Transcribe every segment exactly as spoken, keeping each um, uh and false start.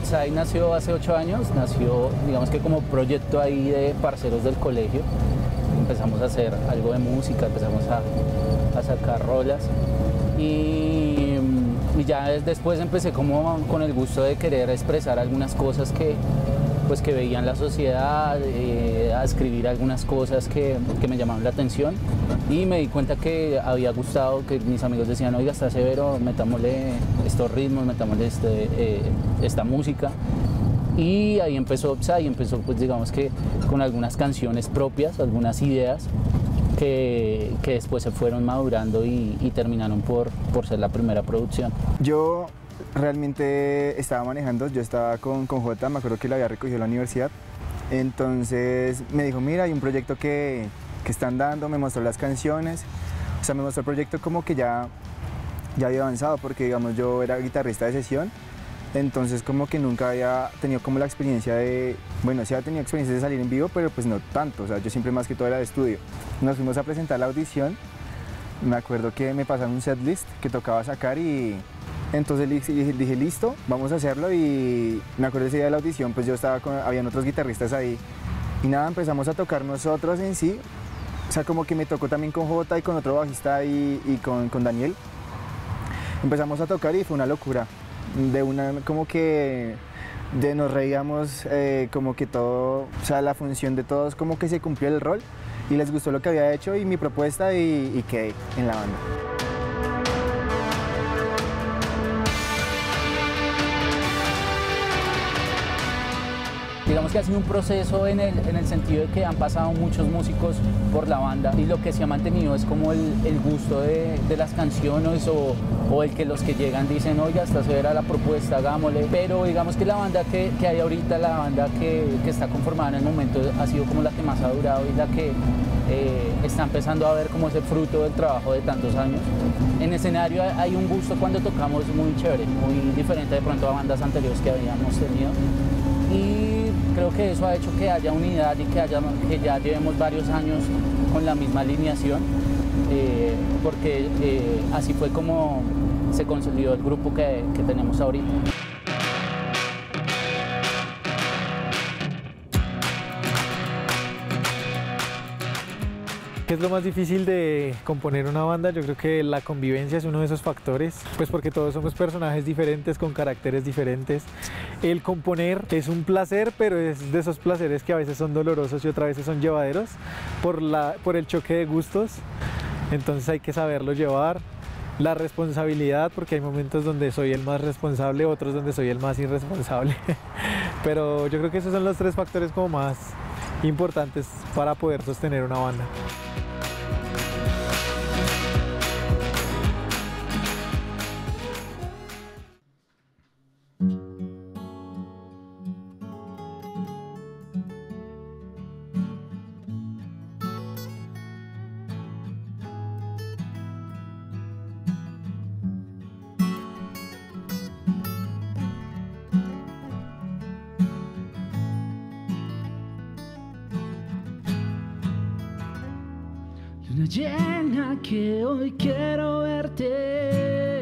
Upside nació hace ocho años, nació digamos que como proyecto ahí de parceros del colegio. Empezamos a hacer algo de música, empezamos a, a sacar rolas y, y ya después empecé como con el gusto de querer expresar algunas cosas que, pues, que veía en la sociedad, eh, a escribir algunas cosas que, que me llamaban la atención y me di cuenta que había gustado, que mis amigos decían, oiga, está severo, metámosle estos ritmos, metámosle este, eh, esta música. Y ahí empezó Upside y empezó, pues digamos que con algunas canciones propias, algunas ideas que, que después se fueron madurando y, y terminaron por, por ser la primera producción. Yo realmente estaba manejando, yo estaba con, con Jota, me acuerdo que lo había recogido en la universidad, entonces me dijo, mira, hay un proyecto que, que están dando, me mostró las canciones, o sea, me mostró el proyecto como que ya, ya había avanzado, porque digamos yo era guitarrista de sesión, entonces como que nunca había tenido como la experiencia de, bueno, sí había tenido experiencia de salir en vivo, pero pues no tanto, o sea, yo siempre más que todo era de estudio. Nos fuimos a presentar la audición, me acuerdo que me pasaron un setlist que tocaba sacar y entonces dije, dije listo, vamos a hacerlo y me acuerdo ese día de la audición, pues yo estaba con, habían otros guitarristas ahí y nada, empezamos a tocar nosotros en sí, o sea, como que me tocó también con Jota y con otro bajista y, y con, con Daniel, empezamos a tocar y fue una locura. De una, como que de nos reíamos, eh, como que todo, o sea, la función de todos, como que se cumplió el rol y les gustó lo que había hecho y mi propuesta y, y quedé en la banda. Digamos que ha sido un proceso en el, en el sentido de que han pasado muchos músicos por la banda y lo que se ha mantenido es como el, el gusto de, de las canciones o, o el que los que llegan dicen, oye, hasta severa la propuesta, hagámosle. Pero digamos que la banda que, que hay ahorita, la banda que, que está conformada en el momento ha sido como la que más ha durado y la que eh, está empezando a ver como ese fruto del trabajo de tantos años. En escenario hay un gusto cuando tocamos muy chévere, muy diferente de pronto a bandas anteriores que habíamos tenido. Y creo que eso ha hecho que haya unidad y que, haya, que ya llevemos varios años con la misma alineación, eh, porque eh, así fue como se consolidó el grupo que, que tenemos ahorita. ¿Qué es lo más difícil de componer una banda? Yo creo que la convivencia es uno de esos factores, pues porque todos somos personajes diferentes con caracteres diferentes. El componer es un placer, pero es de esos placeres que a veces son dolorosos y otras veces son llevaderos por, la, por el choque de gustos, entonces hay que saberlo llevar. La responsabilidad, porque hay momentos donde soy el más responsable, otros donde soy el más irresponsable, pero yo creo que esos son los tres factores como más importantes para poder sostener una banda. Luna llena que hoy quiero verte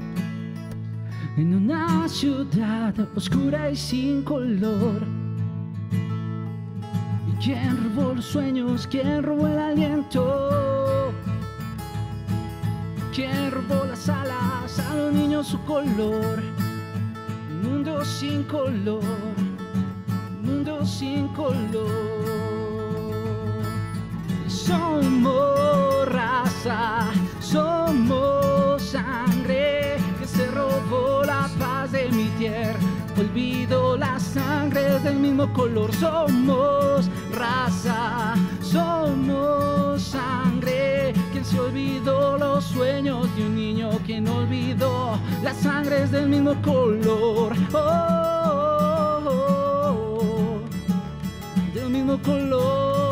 en una ciudad oscura y sin color. ¿Y quién robó los sueños? ¿Quién robó el aliento? ¿Quién robó las alas a los niños su color? Un mundo sin color, un mundo sin color. Somos raza, somos sangre que se robó la paz de mi tierra. Olvido las sangres del mismo color. Somos raza, somos sangre. Quien se olvidó los sueños de un niño, quien olvidó las sangres del mismo color. Oh, oh, oh, oh, del mismo color.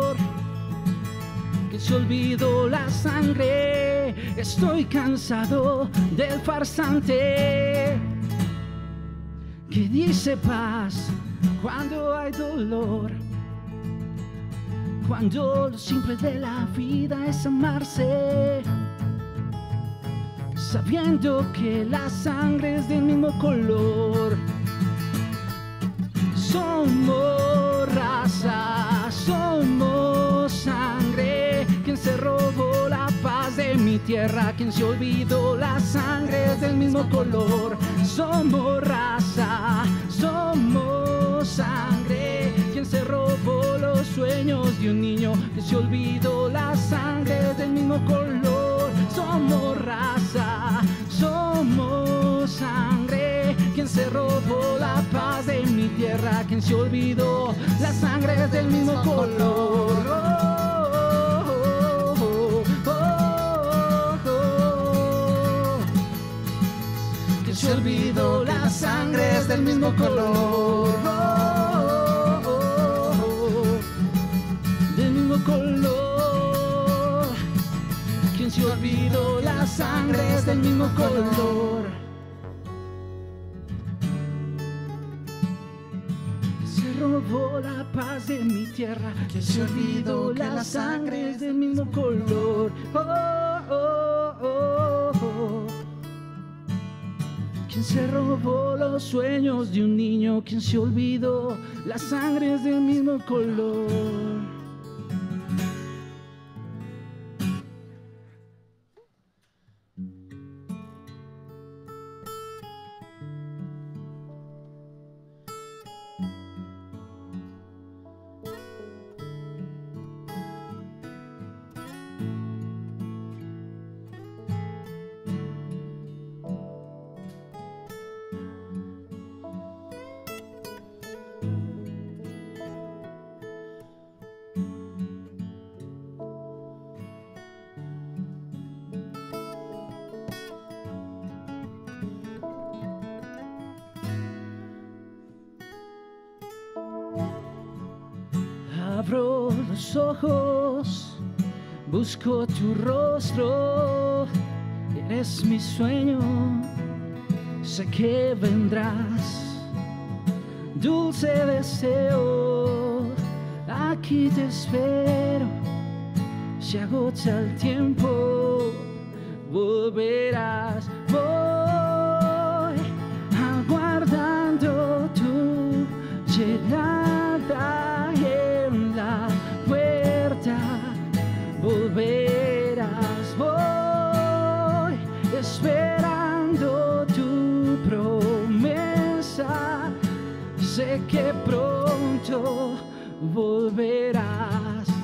Se olvidó la sangre, estoy cansado del farsante que dice paz cuando hay dolor, cuando lo simple de la vida es amarse, sabiendo que la sangre es del mismo color. Somos raza, somos sangre. Quien se robó la paz de mi tierra, quien se olvidó la sangre es del mismo color. Somos raza, somos sangre. Quien se robó los sueños de un niño, quien se olvidó la sangre es del mismo color. Somos raza, somos sangre. Quien se robó la paz de mi tierra, quien se olvidó la sangre es del mismo color. Oh, oh, oh, oh, oh. Quien se olvidó la sangre es del mismo color. Oh, oh, oh, del mismo color. Quien se olvidó la sangre es del mismo color. Robó la paz de mi tierra, que se olvidó la sangre es del mismo color. Oh, oh, oh, oh. Quien se robó los sueños de un niño, quien se olvidó la sangre es del mismo color. Abro los ojos, busco tu rostro, eres mi sueño, sé que vendrás, dulce deseo, aquí te espero, se agota el tiempo, volverás, voy aguardando tu llegada. Volverás, voy esperando tu promesa, sé que pronto volverás.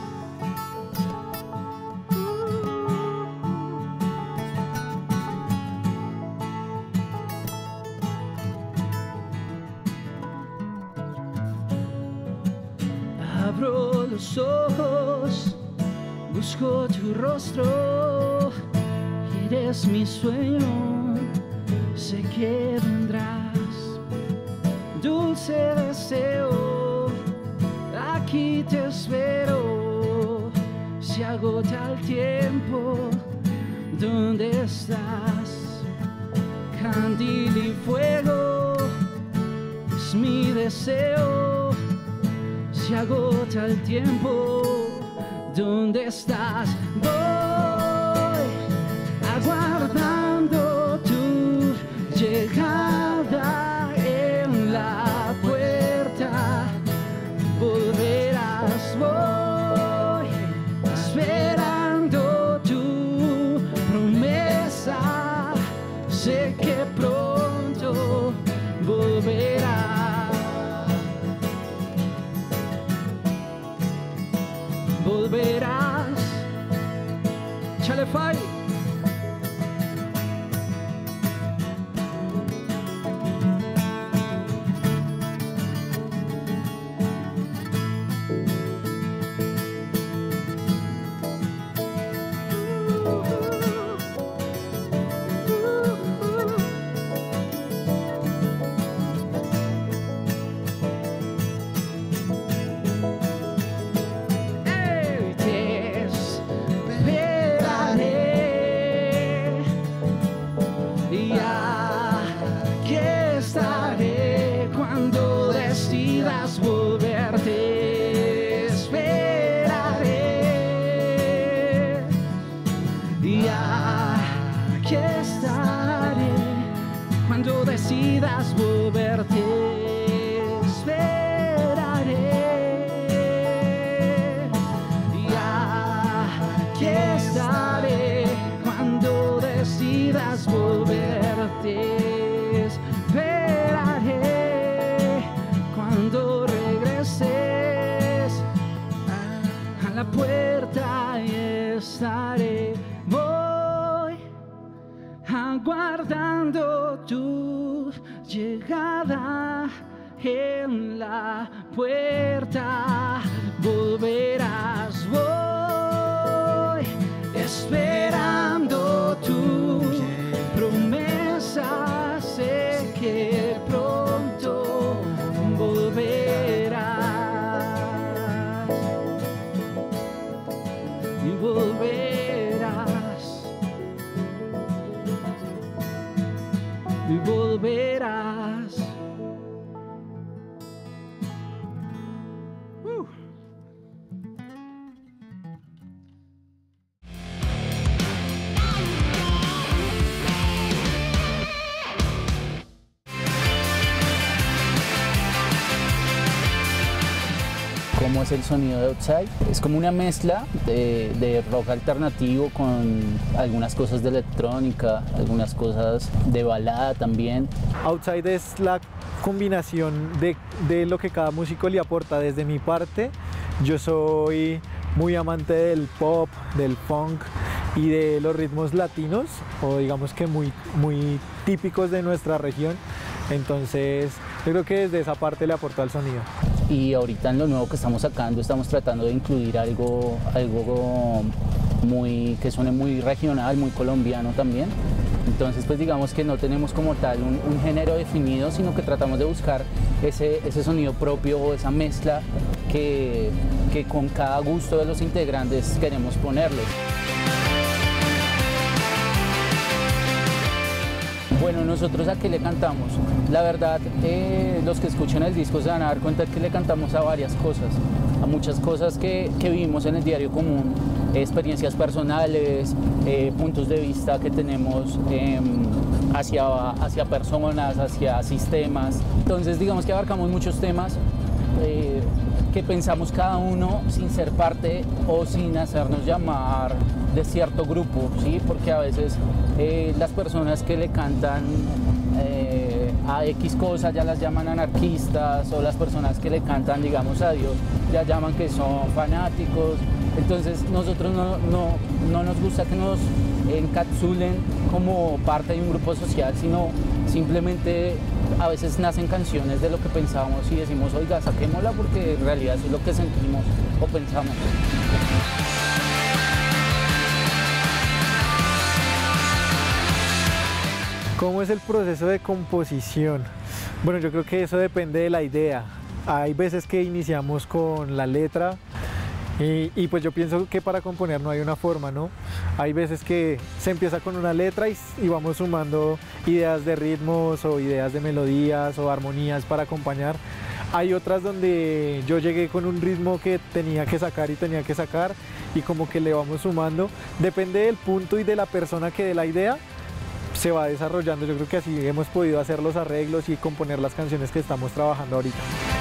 Abro los ojos, busco tu rostro, eres mi sueño, sé que vendrás, dulce deseo, aquí te espero, se agota el tiempo, ¿dónde estás? Candil y fuego, es mi deseo, se agota el tiempo, ¿dónde estás? Voy aguardando tu llegada en la puerta. Volverás, voy esperando tu promesa. Sé que pronto volverás. Volverás, chale fai. Esperaré puerta y estaré. Voy aguardando tu llegada. En la puerta volverás. Voy esperando tu promesa. Sé que pronto volverás y volverás y volverás. ¿Cómo es el sonido de Outside? Es como una mezcla de, de rock alternativo con algunas cosas de electrónica, algunas cosas de balada también. Outside es la combinación de, de lo que cada músico le aporta. Desde mi parte, yo soy muy amante del pop, del funk y de los ritmos latinos, o digamos que muy, muy típicos de nuestra región. Entonces, yo creo que desde esa parte le aportó al sonido. Y ahorita en lo nuevo que estamos sacando estamos tratando de incluir algo, algo muy, que suene muy regional, muy colombiano también. Entonces pues digamos que no tenemos como tal un, un género definido, sino que tratamos de buscar ese, ese sonido propio o esa mezcla que, que con cada gusto de los integrantes queremos ponerles. Bueno, nosotros ¿a qué le cantamos? La verdad, eh, los que escuchan el disco se van a dar cuenta que le cantamos a varias cosas, a muchas cosas que, que vivimos en el diario común, experiencias personales, eh, puntos de vista que tenemos eh, hacia, hacia personas, hacia sistemas. Entonces digamos que abarcamos muchos temas eh, que pensamos cada uno sin ser parte o sin hacernos llamar de cierto grupo, ¿sí? Porque a veces eh, las personas que le cantan eh, a X cosas ya las llaman anarquistas, o las personas que le cantan, digamos, a Dios ya llaman que son fanáticos. Entonces nosotros no, no, no nos gusta que nos encapsulen como parte de un grupo social, sino simplemente a veces nacen canciones de lo que pensamos y decimos, oiga, saquémosla porque en realidad eso es lo que sentimos o pensamos. ¿Cómo es el proceso de composición? Bueno, yo creo que eso depende de la idea. Hay veces que iniciamos con la letra y, y pues yo pienso que para componer no hay una forma, ¿no? Hay veces que se empieza con una letra y, y vamos sumando ideas de ritmos o ideas de melodías o armonías para acompañar. Hay otras donde yo llegué con un ritmo que tenía que sacar y tenía que sacar y como que le vamos sumando. Depende del punto y de la persona que dé la idea, se va desarrollando. Yo creo que así hemos podido hacer los arreglos y componer las canciones que estamos trabajando ahorita.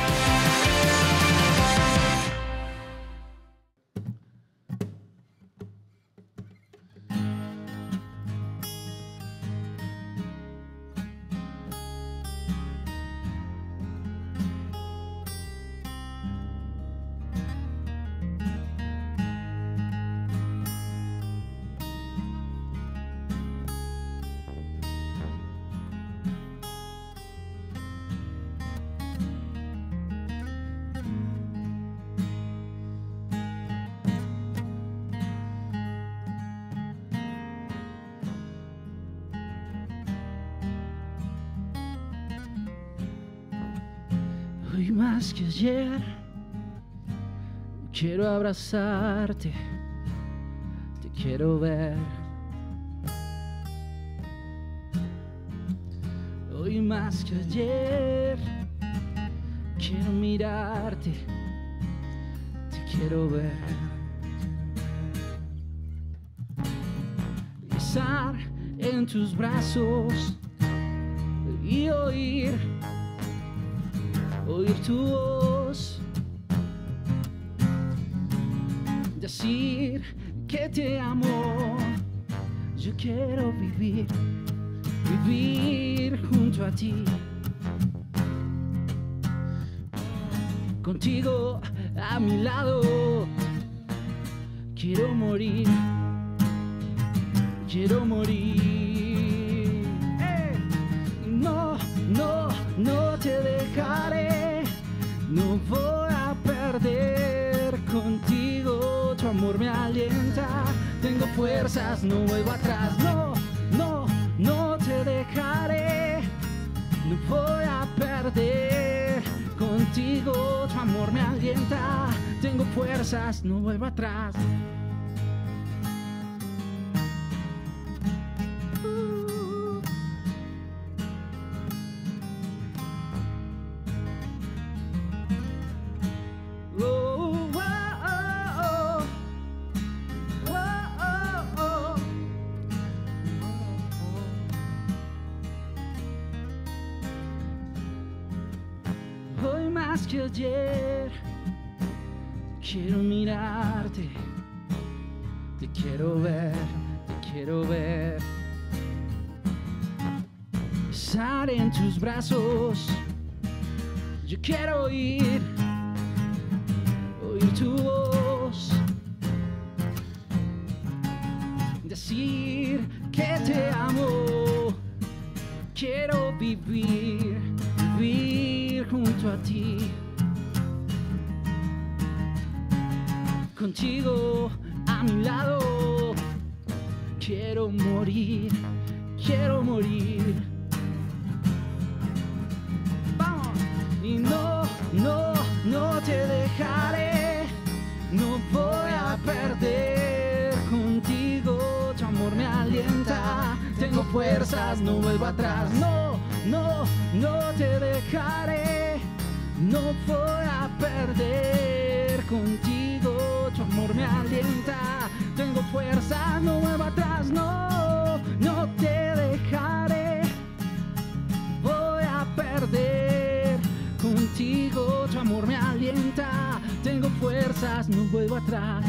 Hoy más que ayer quiero abrazarte, te quiero ver. Hoy más que ayer quiero mirarte, te quiero ver. Estar en tus brazos y oír Oír tu voz, decir que te amo. Yo quiero vivir, vivir junto a ti, contigo a mi lado, quiero morir, quiero morir. ¡Eh! No, no, no te dejaré, no voy a perder contigo. Tu amor me alienta, tengo fuerzas, no vuelvo atrás. No, no, no te dejaré, no voy a perder contigo. Tu amor me alienta, tengo fuerzas, no vuelvo atrás. Uh. Oh, oh, oh, oh, oh, oh. Hoy más que ayer quiero mirarte, te quiero ver, te quiero ver. Estar en tus brazos, yo quiero oír, oír tu voz, decir que te amo. Quiero vivir, vivir junto a ti, contigo a mi lado. Quiero morir, quiero morir. Vamos. Y no, no, no te dejaré, no voy a perder contigo. Tu amor me alienta, tengo fuerzas, no vuelvo atrás. No, no, no te dejaré, no voy a perder contigo. Tu amor me alienta, tengo fuerza, no vuelvo atrás. No, no te dejaré, voy a perder contigo. Tu amor me alienta, tengo fuerzas, no vuelvo atrás.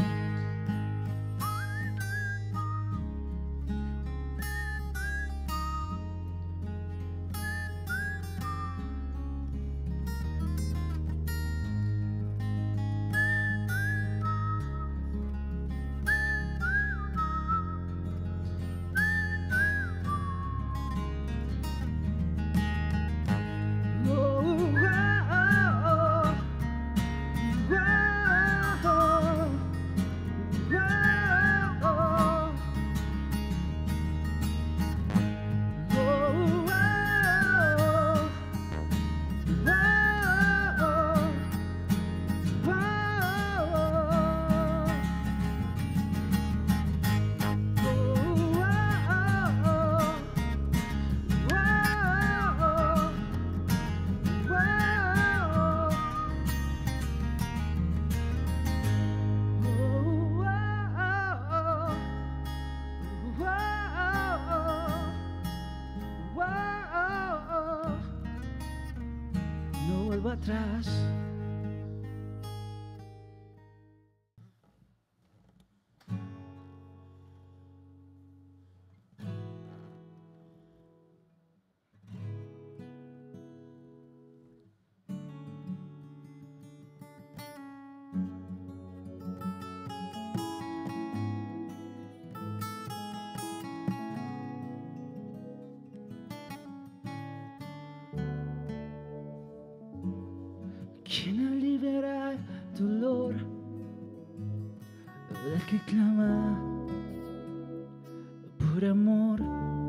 Atrás. ¿Quién aliviará el dolor del que clama por amor?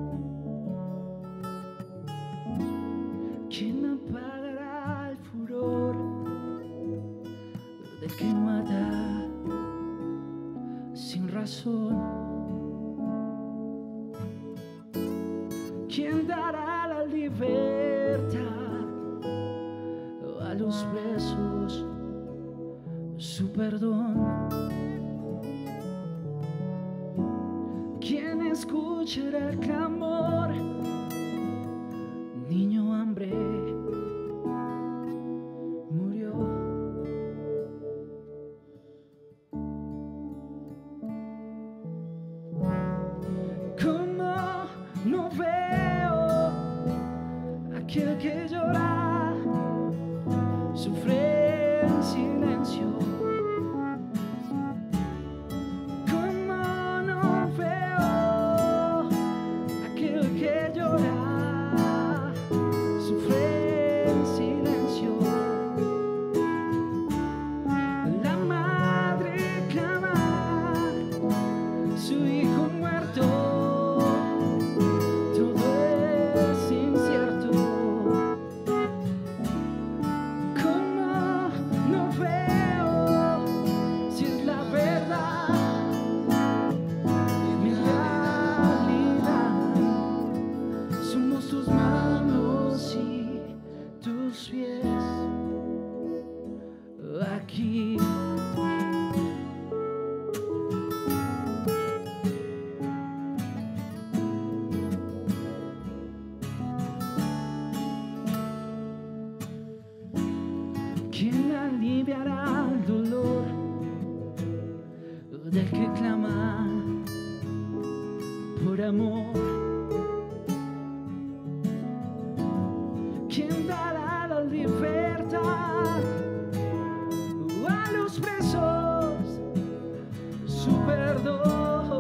¿Quién apagará el furor del que mata sin razón? ¿Quién dará la libertad a los besos, su perdón? ¿Quién escuchará el clamor? Niño, hambre murió. ¿Cómo no veo aquel que llora, sufre en silencio? aliviará el dolor del que clama por amor. ¿Quién dará la libertad a los presos? Su perdón.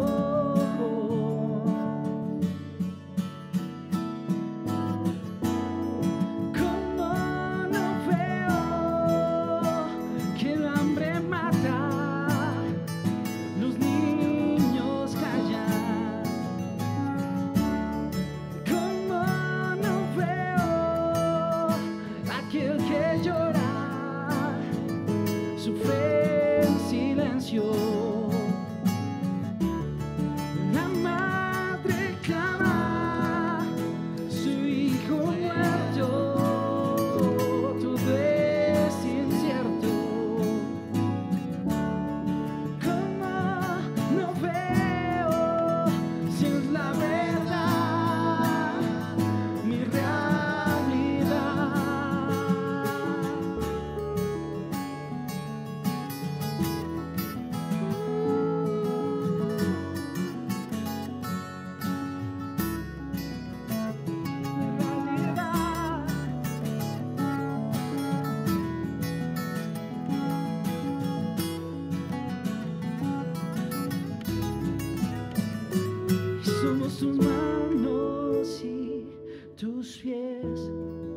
Somos tus manos y tus pies.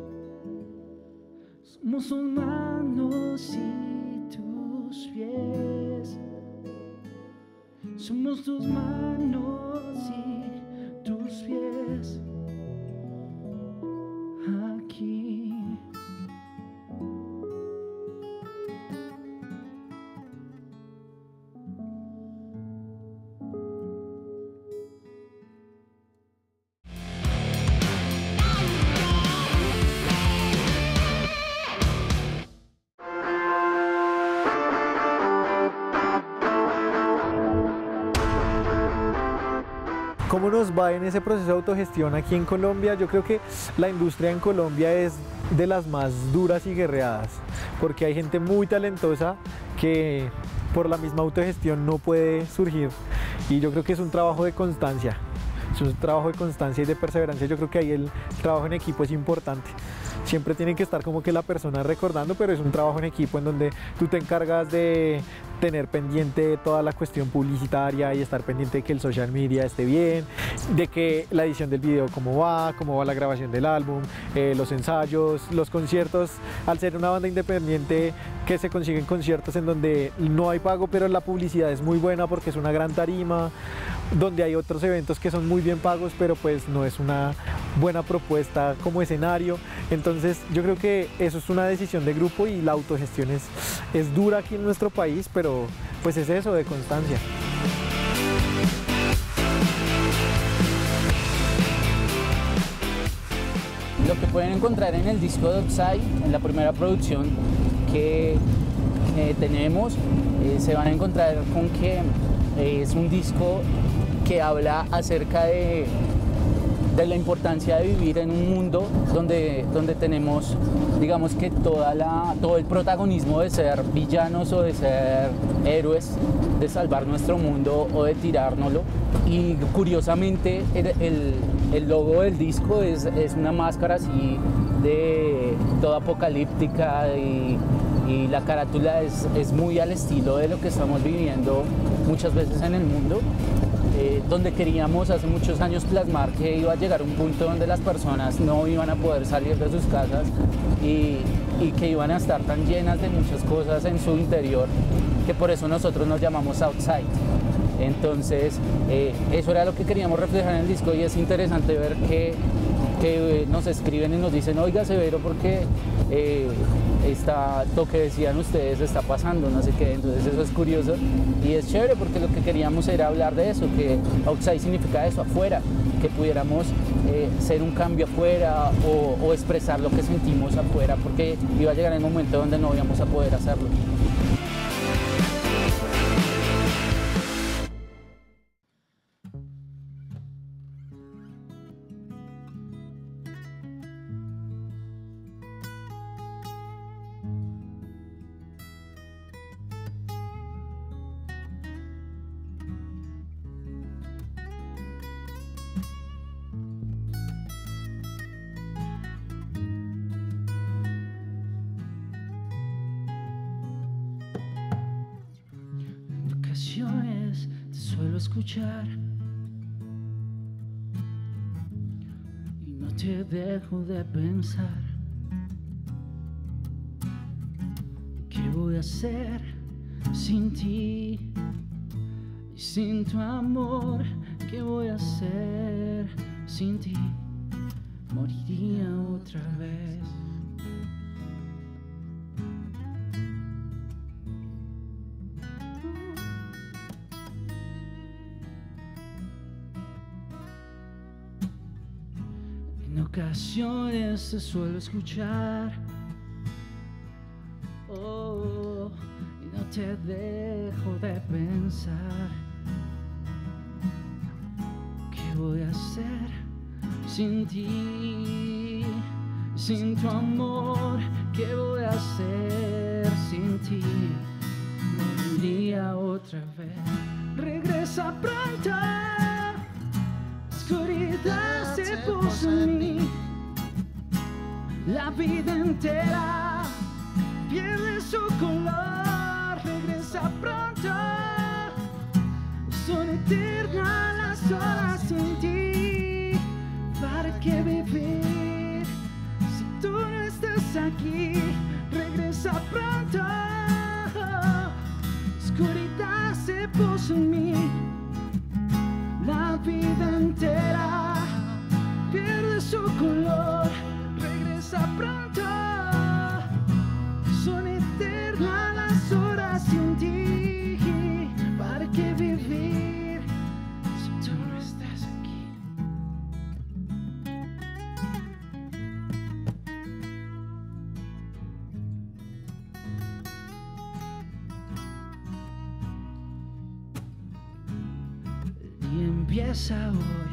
Somos tus manos y tus pies. Somos tus manos y tus pies. Aquí. ¿Cómo nos va en ese proceso de autogestión aquí en Colombia? Yo creo que la industria en Colombia es de las más duras y guerreadas, porque hay gente muy talentosa que por la misma autogestión no puede surgir, y yo creo que es un trabajo de constancia, es un trabajo de constancia y de perseverancia. Yo creo que ahí el trabajo en equipo es importante. Siempre tiene que estar como que la persona recordando, pero es un trabajo en equipo en donde tú te encargas de tener pendiente toda la cuestión publicitaria y estar pendiente de que el social media esté bien, de que la edición del video cómo va, cómo va la grabación del álbum, eh, los ensayos, los conciertos. Al ser una banda independiente, que se consiguen conciertos en donde no hay pago, pero la publicidad es muy buena porque es una gran tarima, donde hay otros eventos que son muy bien pagos, pero pues no es una buena propuesta como escenario. Entonces yo creo que eso es una decisión de grupo, y la autogestión es, es dura aquí en nuestro país, pero pues es eso, de constancia. Lo que pueden encontrar en el disco de Oxide, en la primera producción que eh, tenemos, eh, se van a encontrar con que eh, es un disco que habla acerca de, de la importancia de vivir en un mundo donde, donde tenemos, digamos que toda la, todo el protagonismo de ser villanos o de ser héroes, de salvar nuestro mundo o de tirárnoslo. Y curiosamente el, el, el logo del disco es, es una máscara así de toda apocalíptica, y, y la carátula es, es muy al estilo de lo que estamos viviendo muchas veces en el mundo. Eh, donde queríamos hace muchos años plasmar que iba a llegar un punto donde las personas no iban a poder salir de sus casas, y, y que iban a estar tan llenas de muchas cosas en su interior, que por eso nosotros nos llamamos Outside. Entonces eh, eso era lo que queríamos reflejar en el disco, y es interesante ver que, que nos escriben y nos dicen: oiga, Severo, porque eh, está, lo que decían ustedes está pasando, no sé qué. Entonces eso es curioso y es chévere, porque lo que queríamos era hablar de eso, que Outside significa eso, afuera, que pudiéramos eh, ser un cambio afuera, o, o expresar lo que sentimos afuera, porque iba a llegar el momento donde no íbamos a poder hacerlo. ocasiones te suelo escuchar y no te dejo de pensar. ¿Qué voy a hacer sin ti y sin tu amor? ¿Qué voy a hacer sin ti? Moriría otra vez. En ocasiones te suelo escuchar, oh, y no te dejo de pensar. ¿Qué voy a hacer sin ti, sin tu amor? ¿Qué voy a hacer sin ti? Moriría otra vez. Regresa pronto, oscuridad se puso en mí. La vida entera pierde su color. Regresa pronto, son eternas las horas sin ti. ¿Para qué vivir si tú no estás aquí? Regresa pronto, oscuridad se puso en mí. La vida entera pierde su color. Regresa pronto, son eternas las horas sin ti. ¿Para qué vivir si tú no estás aquí? El día empieza hoy,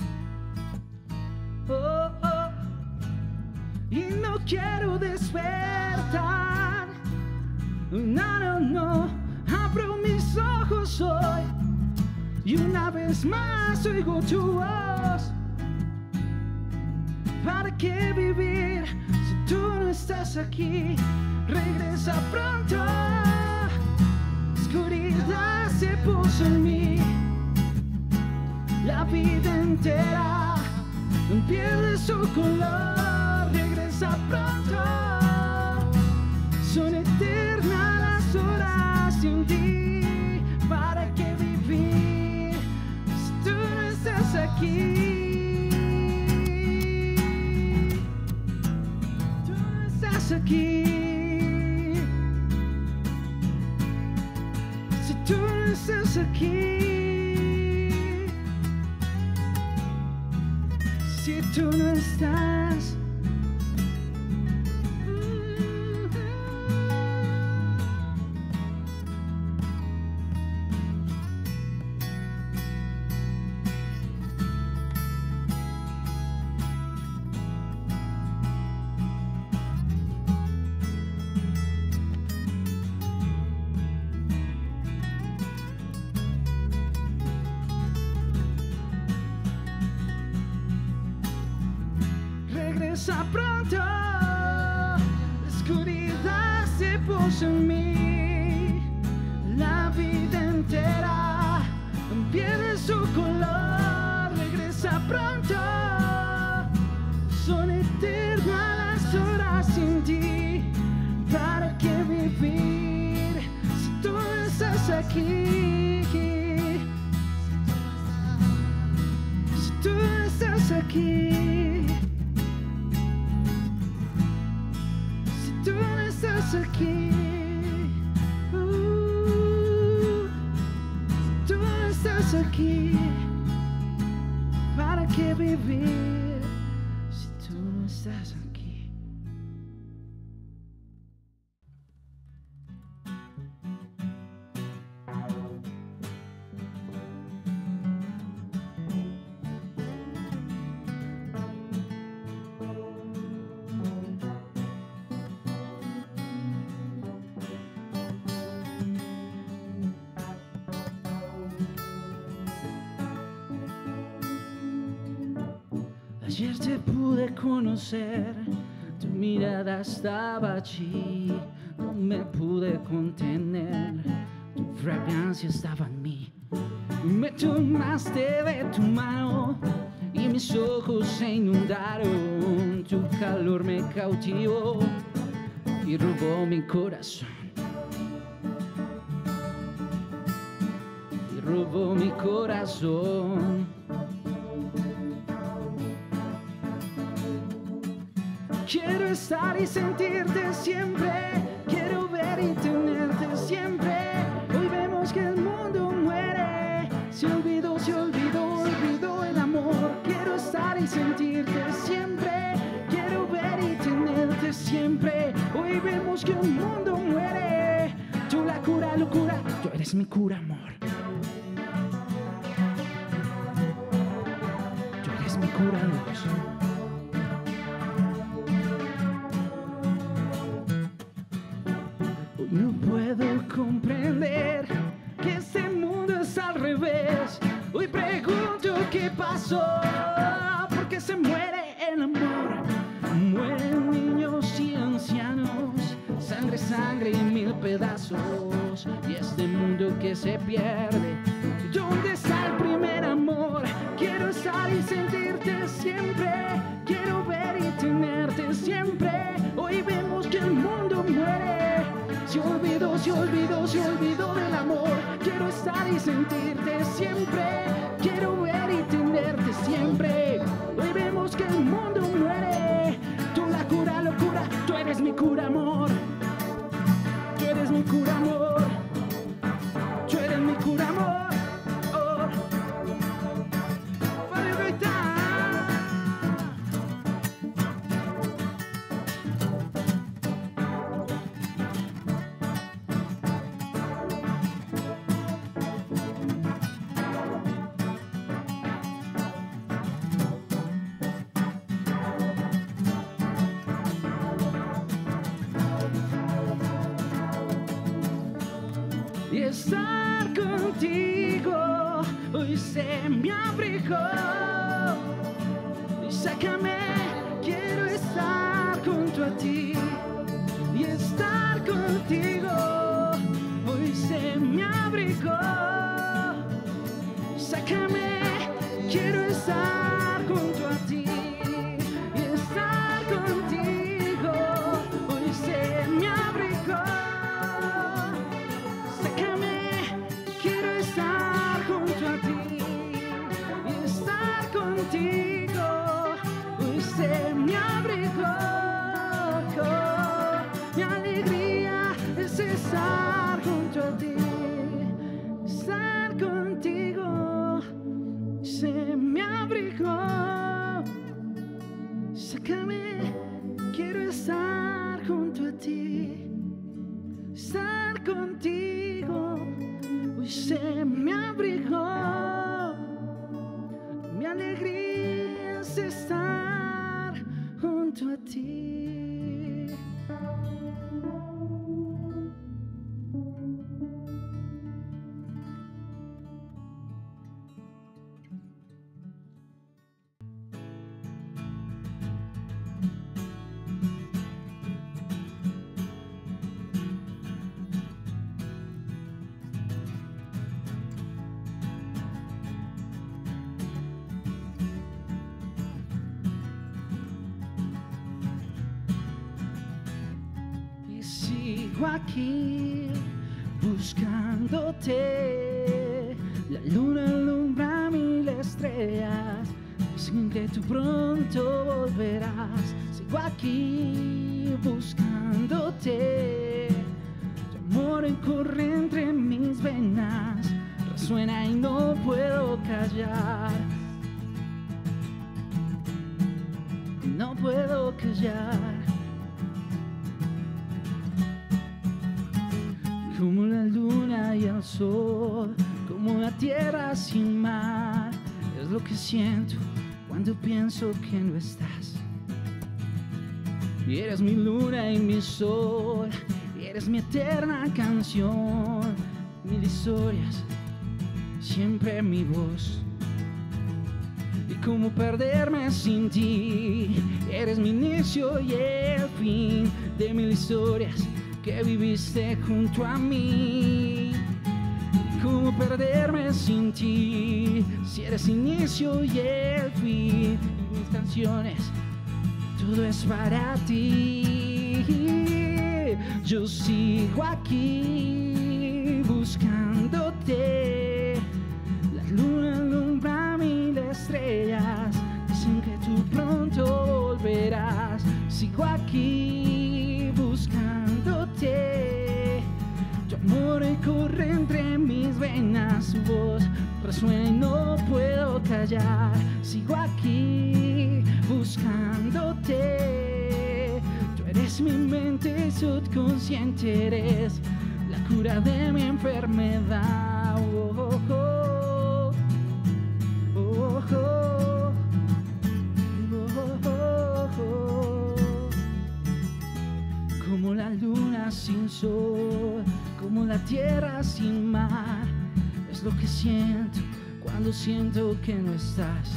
oh, oh, y no quiero despertar. No, no, no, abro mis ojos hoy y una vez más oigo tu voz. ¿Para qué vivir si tú no estás aquí? Regresa pronto, oscuridad se puso en mí. La vida entera pierde su color. Regresa pronto, son eternas las horas sin ti. ¿Para qué vivir si tú no estás aquí? Tú no estás aquí. Si tú no estás aquí. Si tú no estás. Regresa pronto, la oscuridad se puso en mí. La vida entera pierde su color. Regresa pronto, son eternas las horas sin ti. ¿Para qué vivir si tú no estás aquí? Si tú no estás aquí. Tú no estás aquí, uh, tú no estás aquí. ¿Para qué vivir si tú no estás aquí? Ayer te pude conocer, tu mirada estaba allí, no me pude contener. tu fragancia estaba en mí. Me tomaste de tu mano y mis ojos se inundaron. Tu calor me cautivó y robó mi corazón. Y robó mi corazón. Quiero estar y sentirte siempre. Quiero ver y tenerte siempre. Hoy vemos que el mundo muere. Se olvidó, se olvidó, olvidó el amor. Quiero estar y sentirte siempre. Quiero ver y tenerte siempre. Hoy vemos que el mundo muere. Tú la cura, locura. Tú eres mi cura, amor. Tú eres mi cura, luz. No puedo comprender que este mundo es al revés. Hoy pregunto qué pasó, por qué se muere el amor. Mueren niños y ancianos, sangre, sangre y mil pedazos. Y este mundo que se pierde, ¿dónde está el primer amor? Quiero estar y sentirte siempre. Quiero ver y tenerte siempre. Hoy vemos que el mundo muere. Se olvidó, se olvidó, se olvidó del amor. Quiero estar y sentirte siempre. Quiero ver y tenerte siempre. Hoy vemos que el mundo muere. Tú la cura, locura. Tú eres mi cura, amor. Tú eres mi cura, amor. Tú eres mi cura, amor. Oh. Y estar contigo hoy se me abrigó. Y sácame, quiero estar junto a ti. Y estar contigo hoy se me abrigó. Sácame, quiero estar junto a ti. Y estar contigo hoy se me abrigó. Quiero estar junto a ti y estar contigo. Hoy se me abrigó. Mi alegría es estar junto a ti, estar contigo. Se me abrigó. Sácame, quiero estar junto a ti, estar contigo. Hoy se me abrigó. Mi alegría es estar junto a ti. Sigo aquí buscándote. La luna alumbra mil estrellas. Dicen que tú pronto volverás. Sigo aquí buscándote. Tu amor corre entre mis venas. Resuena y no puedo callar. No puedo callar. Como la luna y el sol, como la tierra sin mar, es lo que siento cuando pienso que no estás. Y eres mi luna y mi sol, y eres mi eterna canción, mil historias, siempre mi voz. Y cómo perderme sin ti, eres mi inicio y el fin de mil historias que viviste junto a mí. cómo perderme sin ti, si eres inicio y el fin. Mis canciones, todo es para ti. Yo sigo aquí buscándote. La luna alumbra mil estrellas. Dicen que tú pronto volverás. Sigo aquí buscándote. Tu amor corre entre mis venas. Tu voz resuena y no puedo callar. Sigo aquí buscándote. Tú eres mi mente subconsciente. Eres la cura de mi enfermedad. Oh, oh, oh. Oh, oh, oh. Como la luna sin sol, como la tierra sin mar, es lo que siento cuando siento que no estás.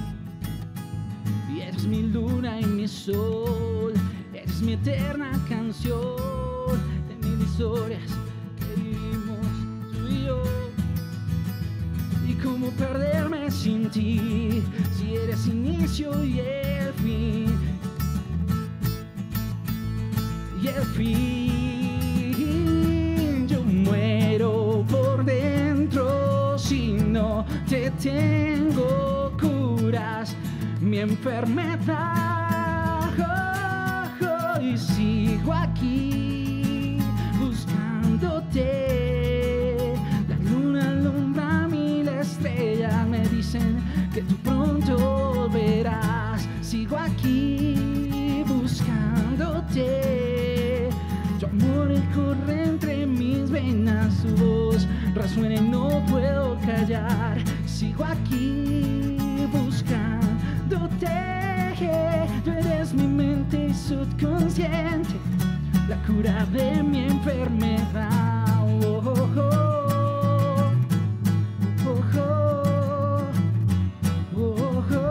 Y eres mi luna y mi sol, eres mi eterna canción de mil historias que vivimos tú y yo. Y cómo perderme sin ti, si eres inicio y el fin. Y el fin, yo muero por dentro si no te tengo. Curas mi enfermedad. Oh, oh, y sigo aquí buscándote. La luna alumbra mil estrellas. Me dicen que tú pronto volverás. Sigo aquí buscándote. Tu amor corre entre mis venas, tu voz resuena y no puedo callar. Sigo aquí buscándote. Tú eres mi mente subconsciente, la cura de mi enfermedad. Oh, oh, oh. Oh, oh. Oh, oh.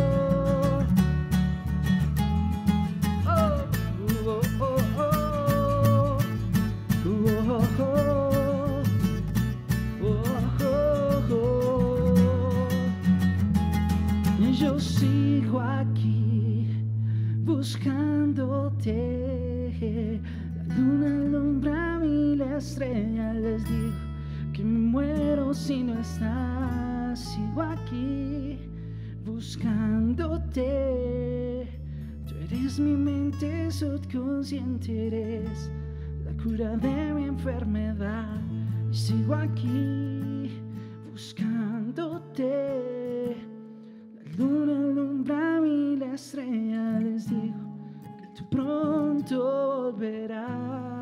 Yo sigo aquí buscándote. La luna alumbra mil estrellas. Les digo que me muero si no estás. Sigo aquí buscándote. Tú eres mi mente subconsciente. Eres la cura de mi enfermedad. Y sigo aquí buscándote. La luna alumbra mil estrellas. Les digo que tú pronto volverás.